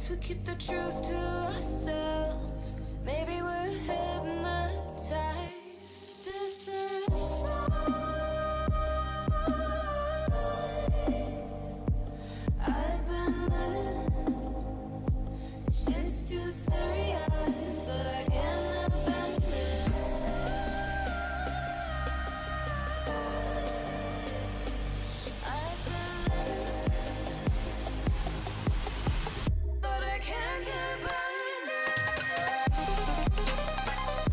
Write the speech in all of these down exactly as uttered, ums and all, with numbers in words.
guess we keep the truth to ourselves. Maybe we're hypnotized. This is life. I've been living. Shit's too serious, but I can't help but this. I've been living, but I can't help but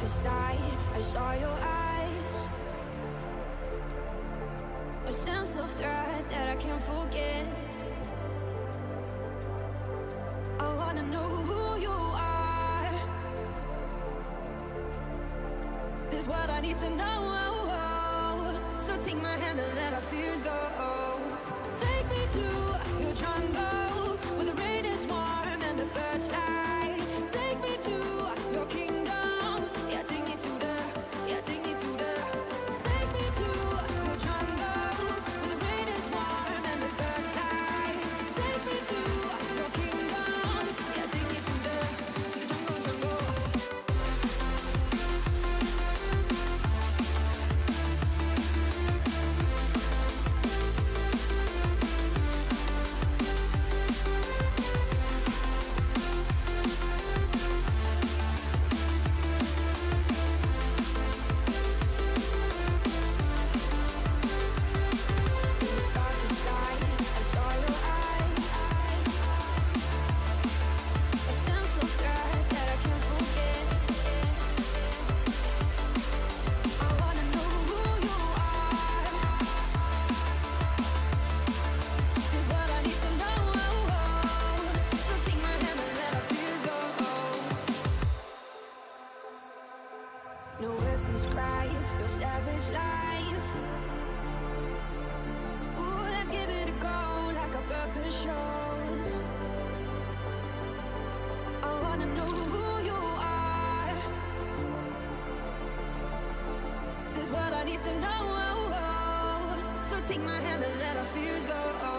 darkest night, I saw your eyes. A sense of threat that I can't forget. I wanna know who you are. This is what I need to know. So take my hand and let our fears go. Take me to your jungle, where the rain is warm and the birds fly. Take me to your kingdom. Yeah, take me to the, yeah, take me to the. Take me to your jungle, where the rain is warm and the birds fly. Take me to your kingdom. Yeah, take me to the, to the jungle, jungle. No words describe your savage life. Ooh, let's give it a go like our purpose shows. I wanna know who you are. This is what I need to know. So take my hand and let our fears go.